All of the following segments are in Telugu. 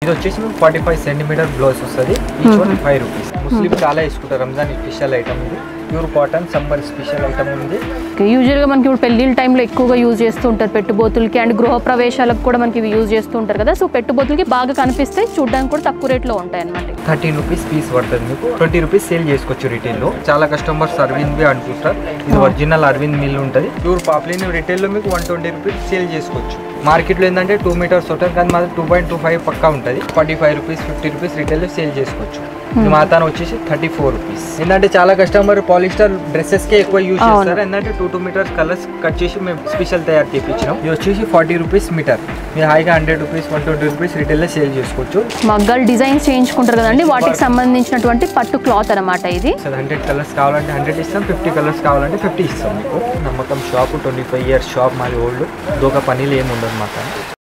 ఇది వచ్చేసి మీకు 45 సెంటీమీటర్ బ్లౌజ్ వస్తుంది. Each one 5 rupees. ముస్లిం చాలా వేసుకుంటారు. రంజాన్ స్పెషల్ ఐటమ్ ఇది. Pure cotton summer special item ఉంది. యూజువల్గా మనకి ఇప్పుడు పెళ్లిళ్ళ టైంలో ఎక్కువగా యూజ్ చేస్తూ ఉంటారు పెట్టుబోతులకి అండ్ గృహ ప్రవేశాలకు కూడా మనకి ఇవి యూజ్ చేస్తూ ఉంటారు కదా. సో పెట్టుబోతులకి బాగా కనిపిస్తే చూడడానికి కూడా తక్కువ రేట్లో ఉంటాయి అనమాట. 13 రూపీస్ పీస్ పడుతుంది. మీకు 20 రూపీస్ సేల్ చేసుకోవచ్చు రిటైల్ లో. చాలా కస్టమర్స్ అరవింద్ బి అనుకుంటారు. ఇది ఒరిజినల్ అరవింద్ మిల్ ఉంటుంది. ప్యూర్ పాప్లిన్ రిటైల్ లో మీకు 120 రూపీస్ సేల్ చేసుకోవచ్చు. మార్కెట్ లో ఏంటంటే 2 మీటర్స్ ఉంటుంది కానీ మాది 2.25 పక్కా ఉంటుంది. 45 రూపీస్ 50 రూపీస్ రిటైల్ లో సేల్ చేసుకోవచ్చు. మాతాన వచ్చేసి 34 రూపీస్. ఏంటంటే చాలా కస్టమర్ పాలిస్టర్ డ్రెస్సెస్ కే ఎక్కువ యూజ్ చేస్తారు. ఏంటంటే 2 మీటర్స్ కలర్స్ కట్ చేసి మేము స్పెషల్ తయారు చేయించినాం. ఇది వచ్చేసి 40 రూపీస్ మీటర్. మీరు హాయిగా 100 రూపీస్ 120 రూపీస్ రిటైల్ లో సేల్ చేసుకోవచ్చు. మగ్గల్ డిజైన్స్ చేయించుకుంటారు కదండి, వాటికి సంబంధించినటువంటి పట్టు క్లాత్ అనమాట ఇది. 100 కలర్స్ కావాలంటే 100 ఇస్తాం, 50 కలర్స్ కావాలంటే 50 ఇస్తాం మీకు. నమ్మకం షాప్ 25 ఇయర్స్ షాప్ మాది ఓల్డ్. దోక పనిలు ఏమి ఉండదు మాకు.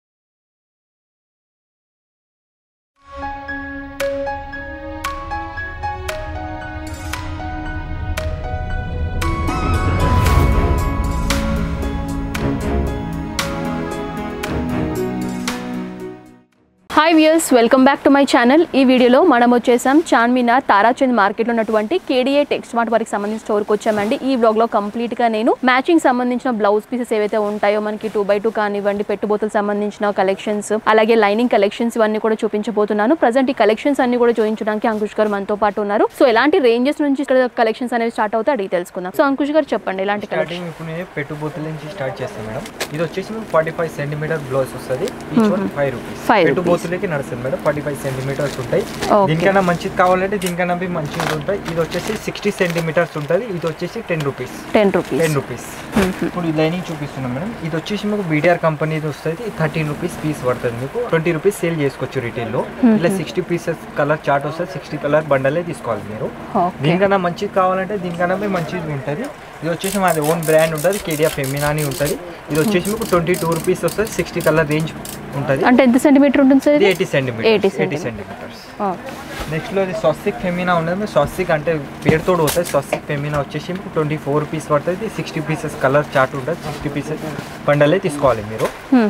Hi viewers, welcome back to my channel. ఈ వీడియోలో మనం వచ్చేసాం చార్మినార్ తారాచంద్ మార్కెట్లో ఉన్నటువంటి కేడిఏ టెక్స్మార్ట్ వారికి సంబంధించిన స్టోర్కి వచ్చామండి. ఈ బ్లాగ్లో కంప్లీట్గా నేను మ్యాచింగ్ సంబంధించిన బ్లౌజ్ పీసెస్ ఏవైతే ఉంటాయో మనకి 2x2 కానివ్వండి, పెట్టుబోతులకు సంబంధించిన కలెక్షన్స్, అలాగే లైనింగ్ కలెక్షన్స్ ఇవన్నీ కూడా చూపించబోతున్నాను. ప్రజెంట్ ఈ కలెక్షన్స్ అన్ని కూడా చూపించడానికి అంకుష్ గారు మనతో పాటు ఉన్నారు. సో ఎలాంటి రేంజెస్ నుంచి ఇక్కడ కలెక్షన్స్ అనేవి స్టార్ట్ అవుతాయి అడిగి తెలుసుకుందాం. సో అంకుష్ గారు చెప్పండి ఎలాంటి కలెక్షన్. ఇప్పుడు నేను పెట్టుబోతుల నుంచి స్టార్ట్ చేస్తాను మేడం. ఇది వచ్చేసి 45 సెంటీమీటర్ బ్లౌజ్ వస్తుంది. Each one 5 rupees. పెట్టుబోతులకి నడుస్తుంది మేడం. 45 సెంటీమీటర్స్ ఉంటాయి. దీనికన్నా మంచిది కావాలంటే దీనికన్నా మంచిగా ఉంటాయి. ఇది వచ్చేసి 60 సెంటీమీటర్స్ ఉంటుంది. ఇది వచ్చేసి 10 రూపీస్. 10 రూపీస్. ఇప్పుడు ఈ లైనింగ్ చూపిస్తున్నాం మేడం. ఇది వచ్చేసి మీకు బీటీఆర్ కంపెనీ వస్తుంది. 13 రూపీస్ పీస్ పడుతుంది. మీకు 20 రూపీస్ సేల్ చేసుకోవచ్చు రిటైల్ లో. ఇలా 60 పీసెస్ కలర్ చార్ట్ వస్తుంది. 60 కలర్ బండలే తీసుకోవాలి మీరు. దీనికన్నా మంచిది కావాలంటే దీనికన్నా మంచిది ఉంటుంది. ఇది వచ్చేసి మాది ఓన్ బ్రాండ్ ఉంటుంది. కేడియా ఫెమినా అని ఉంటుంది. ఇది వచ్చేసి మీకు 22 రూపీస్ వస్తుంది. 60 కలర్ రేంజ్ ఉంటుంది. అంటే ఎంత సెంటీమీటర్ ఉంటుంది సార్? 80 సెంటీమీటర్స్. నెక్స్ట్ లో ఇది స్వస్తిక్ ఫెమినా ఉండదు. స్వస్తిక్ అంటే పేరుతో వస్తుంది. స్వస్తిక్ ఫెమినా వచ్చేసి మీకు 24 రూపీస్ పడుతుంది. 60 పీసెస్ కలర్ చార్ట్ ఉంటుంది. 60 పీసెస్ బండలే తీసుకోవాలి మీరు.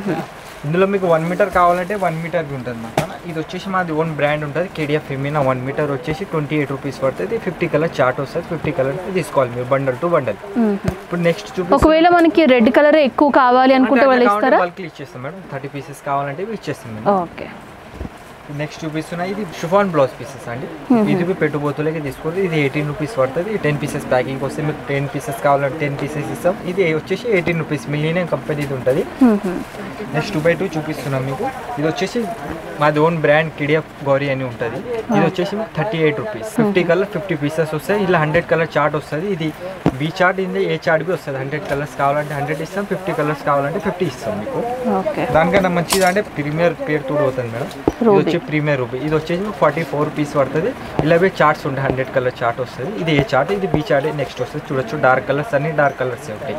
ఇందులో మీకు 1 మీటర్ కావాలంటే 1 మీటర్ ఉంటుంది అన్నమాట. ఇది వచ్చేసి మాది ఓన్ బ్రాండ్ ఉంటుంది. కేడియా ఫెమినా 1 మీటర్ వచ్చేసి 28 రూపీస్ పడుతుంది. 50 కలర్ చార్ట్ వస్తుంది. 50 కలర్ తీసుకోవాలి మీరు బండల్ టు బండల్. ఇప్పుడు నెక్స్ట్ ఒకవేళ మనకి రెడ్ కలర్ ఎక్కువ కావాలి అనుకుంటే వాళ్ళు ఇస్తారా? బల్క్ ఇచ్చేస్తాం మేడం. 30 పీసెస్ కావాలంటే ఇచ్చేస్తాం మేడం. ఓకే. నెక్స్ట్ చూపిస్తున్నా ఇది షిఫాన్ బ్లౌజ్ పీసెస్ అండి. ఇది పెట్టుబోతులకి తీసుకోవాలి. ఇది 18 రూపీస్ పడుతుంది. 10 పీసెస్ ప్యాకింగ్ వస్తే మీకు 10 పీసెస్ కావాలంటే 10 పీసెస్ ఇస్తాం. ఇది వచ్చేసి 18 రూపీస్. మిలియన్ కంపెనీది ఉంటుంది. నెక్స్ట్ 2x2 చూపిస్తున్నాం మీకు. ఇది వచ్చేసి మాది ఓన్ బ్రాండ్ కిడియా గౌరీ అని ఉంటుంది. ఇది వచ్చేసి మీకు 38 రూపీస్. 50 కలర్ 50 పీసెస్ వస్తాయి. ఇలా 100 కలర్ చార్ట్ వస్తుంది. ఇది బి చార్ట్ ఇది ఏ చార్ట్ బి వస్తుంది. 100 కలర్స్ కావాలంటే 100 ఇస్తాం. 50 కలర్స్ కావాలంటే 50 ఇస్తాం మీకు. దానికన్నా మంచిది అంటే ప్రీమియర్ పేరు తోడు అవుతుంది మేడం. ఇది వచ్చి ప్రీమియర్ రూపీ. ఇది వచ్చేసి 44 రూపీస్ పడుతుంది. ఇలాగే చార్ట్స్ ఉంటాయి. 100 కలర్ చార్ట్ వస్తుంది. ఇది ఏ చార్ట్, ఇది బి చార్ట్ నెక్స్ట్ వస్తుంది. చూడొచ్చు డార్క్ కలర్స్ అన్ని డార్క్ కలర్స్ ఉంటాయి.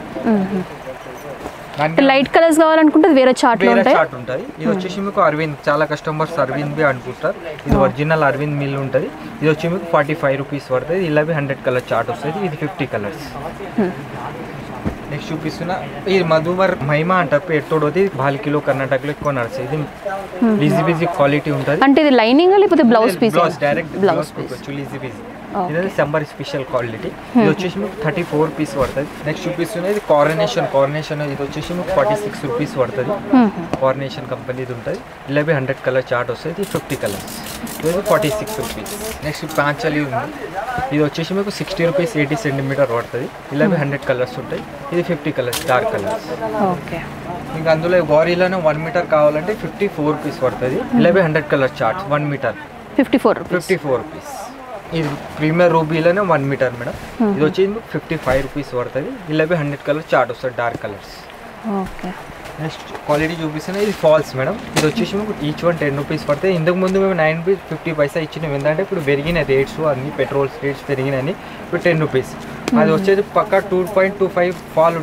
లైట్ కలర్స్ కావాలనుకుంటే వేరే చార్ట్ ఉంటుంది. ఇది వచ్చేసి మీకు అరవింద్, చాలా కస్టమర్స్ అరవింద్ బి అనుకుంటారు. ఇది ఒరిజినల్ అరవింద్ మిల్ ఉంటుంది. ఇది వచ్చి మీకు 45 రూపీస్ పడుతుంది. ఇలా 100 కలర్ చార్ట్ వస్తుంది. ఇది 50 కలర్స్. నెక్స్ట్ చూపిస్తున్నా ఇది మధుమర్ మహిమా అంటారు. పేరుతోడోది బాల్కిలో కర్ణాటకలో ఎక్కువ నడుస్తుంది. ఇది ఈజీ బిజీ క్వాలిటీ ఉంటుంది. అంటే ఇది లైనింగ్ లేకపోతే blouse piece? Direct blouse piece. Easy busy. ఇది సమ్మర్ స్పెషల్ క్వాలిటీ. ఇది వచ్చేసి మీకు 34 రూపీస్ పడుతుంది. నెక్స్ట్ చూపిస్తున్నా ఇది కార్నేషన్. ఇది వచ్చేసి మీకు 46 రూపీస్ పడుతుంది. కార్నేషన్ కంపెనీ ఉంటుంది. ఇలా 100 కలర్ చార్ట్ వస్తుంది. ఇది 50 కలర్స్. ఇది 46 రూపీస్. నెక్స్ట్ పాంచలి ఉంది. ఇది వచ్చేసి మీకు 60 రూపీస్ 80 సెంటీమీటర్ పడుతుంది. ఇలా 100 కలర్స్ ఉంటాయి. ఇది 50 కలర్స్ డార్క్ కలర్స్. మీకు అందులో గౌరీలోనే 1 మీటర్ కావాలంటే 54 రూపీస్ పడుతుంది. ఇలా 100 కలర్ చార్ట్స్ 1 మీటర్ 54 రూపీస్. ఇది ప్రీమియర్ రూబీలోనే 1 మీటర్ మేడం. ఇది వచ్చి 55 రూపీస్ పడుతుంది. ఇలా 100 కలర్ చార్ట్ వస్తుంది డార్క్ కలర్స్. నెక్స్ట్ క్వాలిటీ చూపిస్తున్నా ఇది ఫాల్స్ మేడం. ఇది వచ్చేసి మీకు ఈచ్ వన్ 10 రూపీస్ పడుతుంది. ఇంతకు ముందు మేము 9 రూపీస్ 50 పైసా ఇచ్చినాం. ఏంటంటే ఇప్పుడు పెరిగిన రేట్స్ అన్ని పెట్రోల్స్ రేట్స్ పెరిగినాయి. ఇప్పుడు 10 రూపీస్. అది వచ్చేది పక్కా 2.25 ఫాల్ ఉంటుంది.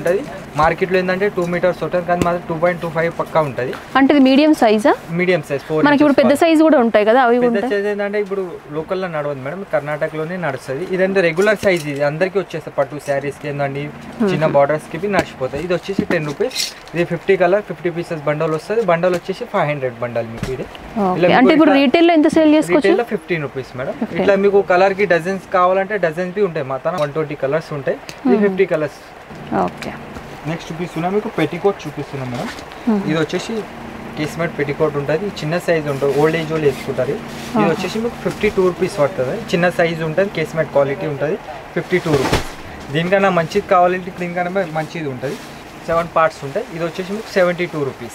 మార్కెట్లో ఏంటంటే 2 మీటర్స్ ఉంటుంది కానీ మాది 2.25 పక్కా ఉంటుంది. అంటే ఇది మీడియం సైజా? Medium size 4. మనకి ఇప్పుడు పెద్ద సైజ్ కూడా ఉంటాయి కదా, అవి పెద్ద సైజ్ ఏంటంటే ఇప్పుడు లోకల్లో నడవదు మేడం, కర్ణాటకలోనే నడుస్తుంది. ఇదంటే రెగ్యులర్ సైజ్, ఇది అందరికీ వచ్చేస్తుంది. పట్టు శారీస్కి ఏంటండి చిన్న బార్డర్స్కి నడిచిపోతాయి. ఇది వచ్చేసి 10 రూపీస్. ఇది 50 కలర్ 50 పీసెస్ బండల్ వస్తుంది. బండల్ వచ్చేసి 500 బండల్ మీకు. ఇది అంటే ఇప్పుడు రీటైల్లో ఎంత సేల్ చేసుకోవచ్చు? రీటైల్లో 15 రూపీస్ మేడం. ఇట్లా మీకు కలర్కి డజన్స్ కావాలంటే డజన్స్ బి ఉంటాయి. మా తన 120 కలర్స్ ఉంటాయి. ఇది 50 కలర్స్. ఓకే. నెక్స్ట్ చూపిస్తున్నా మీకు పెట్టికోట్ చూపిస్తున్నాం మేడం. ఇది వచ్చేసి కేస్మెట్ పెట్టికోట్ ఉంటుంది. చిన్న సైజ్ ఉంటుంది, ఓల్డ్ ఏజ్ వాళ్ళు వేసుకుంటారు. ఇది వచ్చేసి మీకు 52 రూపీస్ పడుతుంది. చిన్న సైజ్ ఉంటుంది, కేస్మెట్ క్వాలిటీ ఉంటుంది. 52 రూపీస్. దీనికన్నా మంచిది కావాలంటే దీనికన్నా మంచిది ఉంటుంది. 7 పార్ట్స్ ఉంటాయి. ఇది వచ్చేసి మీకు 72 రూపీస్.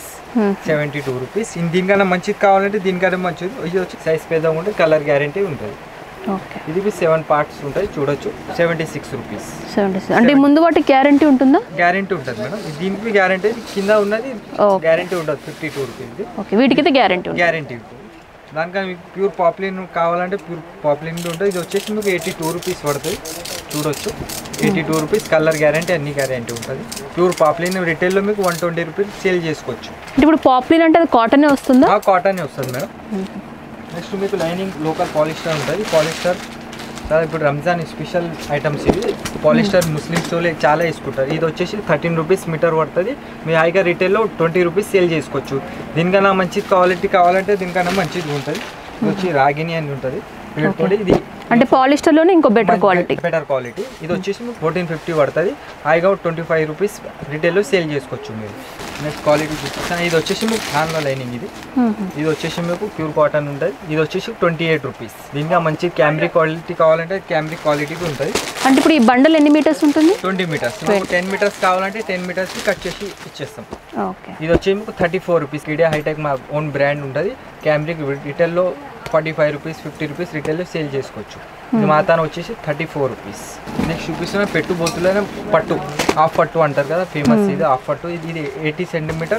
72 రూపీస్. దీనికన్నా మంచిది కావాలంటే దీనికన్నా మంచిది. ఇది వచ్చి సైజ్ పెద్దగా ఉంటుంది, కలర్ గ్యారంటీ ఉంటుంది. ఇది 7 పార్ట్స్ ఉంటాయి చూడొచ్చు. 76 రూపీస్. అంటే ముందు వాటి గ్యారంటీ ఉంటుందా? గ్యారంటీ ఉంటుంది మేడం. దీనికి గ్యారంటీ, కింద ఉన్నది గ్యారంటీ ఉంటుంది 52 రూపీస్. ఓకే, వీటికైతే గ్యారంటీ గ్యారంటీ ఉంటుంది. దానికన్నా మీకు ప్యూర్ పాప్లిన్ కావాలంటే ప్యూర్ పాప్లిన్ ఉంటుంది. ఇది వచ్చేసి మీకు 82 రూపీస్ పడుతుంది చూడొచ్చు. 82 రూపీస్. కలర్ గ్యారంటీ, అన్ని గ్యారంటీ ఉంటుంది. ప్యూర్ పాప్లిన్ రిటైల్లో మీకు 120 రూపీస్ సేల్ చేసుకోవచ్చు. ఇప్పుడు పాప్లిన్ అంటే అది కాటనే వస్తుందా? కాటనే వస్తుంది మేడం. నెక్స్ట్ మీకు లైనింగ్ లోకల్ పాలిస్టర్ ఉంటుంది. పాలిస్టర్ ఇప్పుడు రంజాన్ స్పెషల్ ఐటమ్స్ ఇవి. పాలిస్టర్ ముస్లిమ్స్ వాళ్ళు చాలా వేసుకుంటారు. ఇది వచ్చేసి 13 రూపీస్ మీటర్ పడుతుంది. మీ హాయిగా రిటైల్లో 20 రూపీస్ సేల్ చేసుకోవచ్చు. దీనికన్నా మంచి క్వాలిటీ కావాలంటే దీనికన్నా మంచిది ఉంటుంది. ఇది వచ్చి రాగిని అని ఉంటుంది. ఇది అంటే పాలిస్టర్లోనే ఇంకో బెటర్ క్వాలిటీ. ఇది వచ్చేసి 1450 పడుతుంది. హాయిగా 25 రూపీస్ రిటైల్లో సేల్ చేసుకోవచ్చు మీరు. నెక్స్ట్ క్వాలిటీ చూపిస్తాను. ఇది వచ్చేసి మీకు హ్యాండ్లో లైనింగ్. ఇది వచ్చేసి మీకు ప్యూర్ కాటన్ ఉంటుంది. ఇది వచ్చేసి 28 రూపీస్. దీనిగా మంచి క్యామ్రిక్ క్వాలిటీ కావాలంటే క్యామ్రిక్ క్వాలిటీ ఉంటుంది. అంటే ఇప్పుడు ఈ బండల్ ఎన్ని మీటర్స్ ఉంటుంది? 20 మీటర్స్. 10 మీటర్స్ కావాలంటే 10 మీటర్స్కి కట్ చేసి ఇచ్చేస్తాం. ఓకే. ఇది వచ్చి మీకు 34 రూపీస్. ఈడియా హైటెక్ మా ఓన్ బ్రాండ్ ఉంటుంది. క్యామ్రిక్ రిటైల్లో 45 రూపీస్ 50 రూపీస్ రిటైల్లో సేల్ చేసుకోవచ్చు. ఇది మాతాన వచ్చేసి 34 రూపీస్. నెక్స్ట్ చూపిస్తున్న పెట్టు బోతులైన పట్టు, హాఫ్ పట్టు అంటారు కదా ఫేమస్. ఇది హాఫ్ పట్టు. ఇది 80 సెంటీమీటర్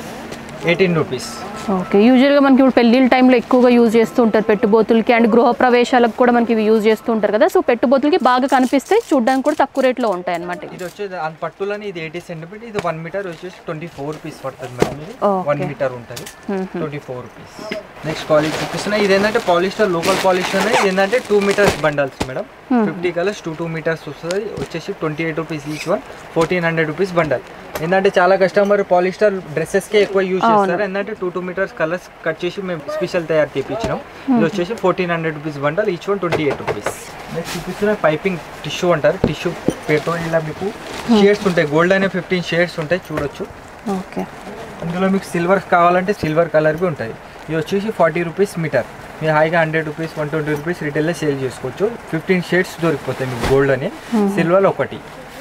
18 రూపీస్. ఓకే. యూజువల్గా మనకి ఇప్పుడు పెళ్ళిళ్ళ టైంలో ఎక్కువగా యూజ్ చేస్తూ ఉంటారు పెట్టుబోతులకి, అండ్ గృహ ప్రవేశాలకు కూడా మనకి ఇవి యూజ్ చేస్తూ ఉంటారు కదా. సో పెట్టుబోతులకి బాగా కనిపిస్తే చూడడానికి కూడా తక్కువ రేట్లో ఉంటాయి అనమాట. ఇది వచ్చేది పట్టులని ఇది 80 సెంటీమీటర్. ఇది 1 మీటర్ వచ్చేసి 24 రూపీస్ పడుతుంది మేడం. ఇది 1 మీటర్ ఉంటుంది 24 రూపీస్. నెక్స్ట్ క్వాలిటీ చూపిస్తున్నా. ఇది ఏంటంటే పాలిస్టర్, లోకల్ పాలిస్టర్. ఇది ఏంటంటే 2 metres bundles madam. 50 colours 2 metres వస్తుంది. వచ్చేసి 28 rupees each one. 1400 rupees bundle. ఏంటంటే చాలా కస్టమర్ పాలిస్టర్ డ్రెస్సెస్కే ఎక్కువ యూజ్ చేస్తారు. ఏంటంటే 2 మీటర్స్ కలర్స్ కట్ చేసి మేము స్పెషల్ తయారు చేయించినాం. ఇది వచ్చేసి 1400 rupees bundle. Each one 28 rupees. Next చూపిస్తున్న పైపింగ్ టిష్యూ అంటారు. టిష్యూ పేపర్ ఇలా మీకు షేడ్స్ ఉంటాయి. గోల్డ్ అనే 15 షేడ్స్ ఉంటాయి చూడొచ్చు. ఓకే. అందులో మీకు సిల్వర్ కావాలంటే సిల్వర్ కలర్వి ఉంటుంది. ఇది వచ్చేసి 40 రూపీస్ మీటర్. మీరు హాయిగా 100 రూపీస్ 120 రూపీస్ రిటైల్లో సేల్ చేసుకోవచ్చు. 15 షేడ్స్ దొరికిపోతాయి మీకు గోల్డ్ అని. సిల్వర్ ఒకటి.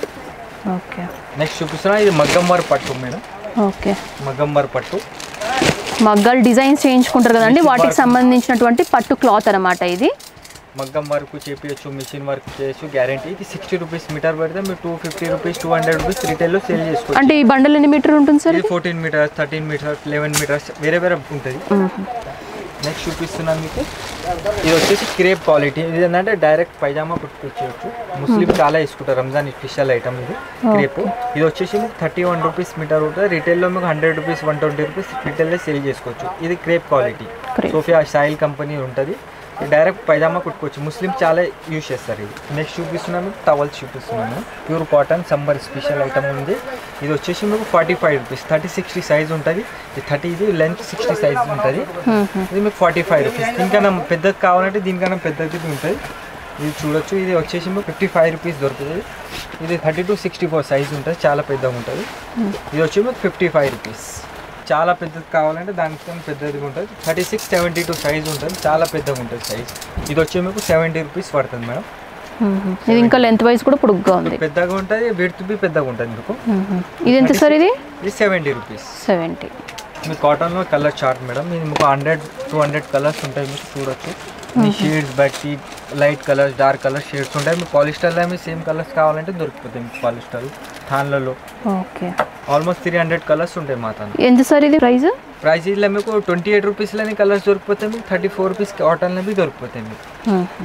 ఓకే. నెక్స్ట్ చూపిస్తున్నా. ఇది మగ్గం వర్క్ పట్టు మేడం. ఓకే. మగ్గం వర్క్ పట్టు. మగ్గాలు డిజైన్స్ చేయించుకుంటారు కదండి, వాటికి సంబంధించినటువంటి పట్టు క్లాత్ అనమాట. ఇది మగ్గం వర్క్ చేపించచ్చు, మిషన్ వర్క్ చేయొచ్చు. గ్యారంటీ. ఇది 60 రూపీస్ మీటర్ పడితే మీరు 250 రూపీస్ 200 రూపీస్ రిటైల్లో సేల్ చేసుకోవచ్చు. అంటే ఈ బండల్ ఎన్ని మీటర్ ఉంటుంది సార్? ఇది 14 మీటర్స్ 13 మీటర్స్ 11 మీటర్స్ వేరే వేరే ఉంటుంది. నెక్స్ట్ చూపిస్తున్నాను మీకు. ఇది వచ్చేసి క్రేప్ క్వాలిటీ. ఇది ఏంటంటే డైరెక్ట్ పైజామా కుట్టుకోవచ్చు. ముస్లిం చాలా వేసుకుంటారు. రంజాన్ స్పెషల్ ఐటమ్ ఇది క్రేప్. ఇది వచ్చేసి మీకు 31 రూపీస్ మీటర్ ఉంటుంది. రిటైల్లో మీకు 100 రూపీస్ 120 రూపీస్ రిటైల్లో సేల్ చేసుకోవచ్చు. ఇది క్రేప్ క్వాలిటీ. సోఫియా సాయిల్ కంపెనీ ఉంటుంది. డైరెక్ట్ పైజామా కుట్టుకోవచ్చు. ముస్లిం చాలా యూజ్ చేస్తారు ఇది. నెక్స్ట్ చూపిస్తున్నాను టవల్స్ చూపిస్తున్నాను. Pure cotton summer special item ఉంది. ఇది వచ్చేసి మీకు 45 రూపీస్. 30-60 సైజ్ ఉంటుంది. ఇది 30, ఇది లెంత్ 60 సైజ్ ఉంటుంది. ఇది మీకు 45 రూపీస్. దీనికన్నా పెద్దది కావాలంటే దీనికన్నా పెద్దది ఉంటుంది. ఇది చూడొచ్చు. ఇది వచ్చేసి మీకు 55 రూపీస్ దొరుకుతుంది. ఇది 30-64 సైజ్ ఉంటుంది. చాలా పెద్దగా ఉంటుంది. ఇది వచ్చి మీకు 55 రూపీస్. చాలా పెద్దది కావాలంటే దానికి పెద్దది ఉంటుంది. 36-72 సైజ్ ఉంటుంది. చాలా పెద్దగా ఉంటుంది సైజ్. ఇది వచ్చి మీకు 70 రూపీస్ పడుతుంది మేడం. ఇది ఇంకా లెంత్ వైజ్ కూడా పొడుగ్గా ఉంది, పెద్దగా ఉంటుంది. విడ్త్ బి పెద్దగా ఉంటుంది మీకు. ఇది ఎంత సార్? ఇది 70 రూపీస్. 70. మీ కాటన్లో కలర్ చార్ట్ మేడం. ఇది మీకు 100-200 కలర్స్ ఉంటాయి. మీకు చూడొచ్చు. మీ షేడ్స్ బట్టి light colours dark colours shades ఉంటాయి. మీకు పాలిస్టర్లో మీ సేమ్ కలర్స్ కావాలంటే దొరికిపోతాయి మీకు పాలిస్టర్ థాన్లలో. ఓకే. ఆల్మోస్ట్ 300 కలర్స్ ఉంటాయి మా తాను. ఎంత సార్ ఇది ప్రైస్? ప్రైస్ ఇలా మీకు 28 రూపీస్లోనే కలర్స్ దొరికిపోతాయి. మీకు 34 రూపీస్ కాటన్లో బి దొరికిపోతాయి మీకు.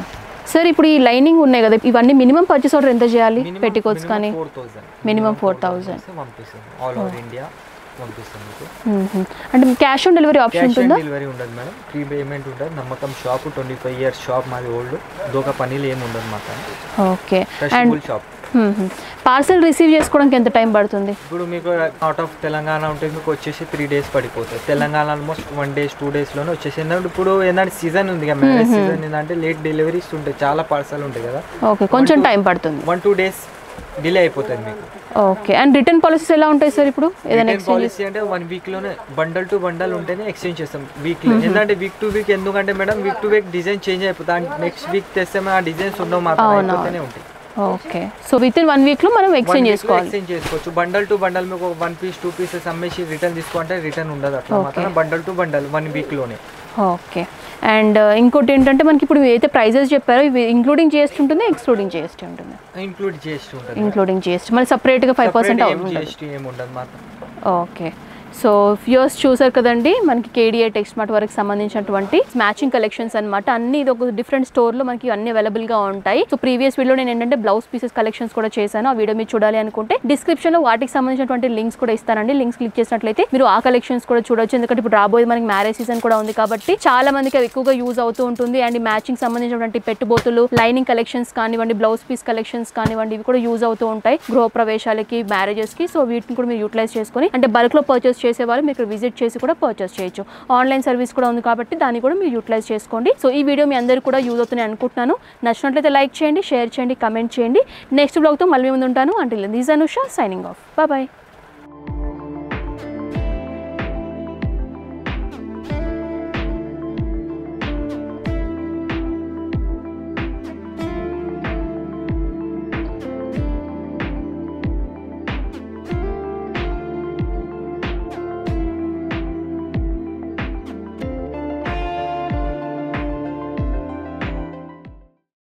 సార్ ఇప్పుడు ఈ లైనింగ్ ఉన్నాయి కదా, ఇవన్నీ మినిమం పర్చేస్ ఆర్డర్ ఎంత చేయాలి? పెట్టికోవచ్చు కానీ మినిమం 4000 ఆల్ ఓవర్ ఇండియా పంపిస్తాం. అంటే క్యాష్ ఆన్ డెలివరీ ఆప్షన్ ఉంటుందా? డెలివరీ ఉండదు మేడం, ప్రీ పేమెంట్ ఉంటుంది. నమ్మకం షాప్ 25 ఇయర్స్ షాప్ మాది, ఓల్డ్ దోక పనిలు ఏమి ఉండదు మాకు. Okay. And shop parcel receive చేసుకోవడానికి ఎంత టైం పడుతుంది? ఇప్పుడు మీకు అవుట్ ఆఫ్ తెలంగాణ ఉంటే మీకు వచ్చేసి 3 days పడిపోతుంది. తెలంగాణ ఆల్మోస్ట్ 1 day 2 daysలోనే వచ్చేసి. ఇప్పుడు ఏంటంటే సీజన్ ఉంది కదా, మ్యారేజ్ సీజన్ ఏంటంటే లేట్ డెలివరీస్ ఉంటాయి, చాలా పార్సల్ ఉంటాయి కదా. ఓకే, కొంచెం టైం పడుతుంది. 1-2 days డిలే అయిపోతుంది మీకు. ఓకే. అండ్ రిటర్న్ పాలసీస్ ఎలా ఉంటాయి సార్? ఇప్పుడు ఏదైనా పాలసీ అంటే 1 week లోనే బండల్ టు బండల్ ఉంటేనే ఎక్స్చేంజ్ చేస్తాం వీక్లీ. ఎందుకంటే వీక్ టు వీక్ ఎందుకంటే madam, week to week design change అయిపోతుంది. నెక్స్ట్ వీక్ తెస్తే ఆ డిజైన్స్ ఉండవు మాత్రం ఉంటాయి. Okay. So within 1 week లో మనం ఎక్స్చేంజ్ చేసుకోవచ్చు. బండల్ టు బండల్ మీకు 1 piece 2 pieces అమ్మేసి రిటర్న్ తీసుకుంటే రిటర్న్ ఉండదు. అట్లా మాత్రం బండల్ టు బండల్ 1 week లోనే. ఓకే. అండ్ ఇంకోటి ఏంటంటే మనకి ఇప్పుడు అయితే ప్రైజెస్ చెప్పారో ఇవి ఇంక్లూడింగ్ జిఎస్టీ ఉంటుంది, ఎక్స్క్లూడింగ్ జిఎస్టీ ఉంటుంది? Including GST. మరి సపరేట్గా 5% ఉండదు మాత్రం. ఓకే. సో వ్యూయర్స్ చూసారు కదండి, మనకి కేడిఏ టెక్స్ట్ మార్ట్ వరకు సంబంధించినటువంటి మ్యాచింగ్ కలెక్షన్స్ అనమాట. అన్ని ఇది ఒక డిఫరెంట్ స్టోర్లో మనకి అన్ని అవైలబుల్గా ఉంటాయి. సో ప్రీవియస్ వీడియో నేను ఏంటంటే బ్లౌజ్ పీసెస్ కలెక్షన్స్ కూడా చేశాను. ఆ వీడియో మీరు చూడాలి అనుకుంటే డిస్క్రిప్షన్లో వాటికి సంబంధించినటువంటి లింక్స్ కూడా ఇస్తానండి. లింక్స్ క్లిక్ చేసినట్లయితే మీరు ఆ కలెక్షన్స్ కూడా చూడొచ్చు. ఎందుకంటే ఇప్పుడు రాబోయే మనకి మ్యారేజ్ సీజన్ కూడా ఉంది కాబట్టి చాలా మందికి అవి ఎక్కువగా యూజ్ అవుతూ ఉంటుంది. అండ్ మ్యాచింగ్ సంబంధించినటువంటి పెట్టుబోతులు, లైనింగ్ కలెక్షన్స్ కానివ్వండి, బ్లౌజ్ పీస్ కలెక్షన్స్ కానివ్వండి, ఇవి కూడా యూజ్ అవుతూ ఉంటాయి గృహప్రవేశాలకి, మ్యారేజెస్కి. సో వీటిని కూడా మీరు యూటిలైజ్ చేసుకొని, అంటే బల్క్లో పర్చేస్ చేసే వాళ్ళు మీరు విజిట్ చేసి కూడా పర్చేస్ చేయొచ్చు. ఆన్లైన్ సర్వీస్ కూడా ఉంది కాబట్టి దాన్ని కూడా మీరు యూటిలైజ్ చేసుకోండి. సో ఈ వీడియో మీ అందరికీ కూడా యూజ్ అవుతుందని అనుకుంటున్నాను. నచ్చినట్లయితే లైక్ చేయండి, షేర్ చేయండి, కమెంట్ చేయండి. నెక్స్ట్ బ్లాగ్తో మళ్ళీ ముందు ఉంటాను. Until this Anusha signing off. Bye.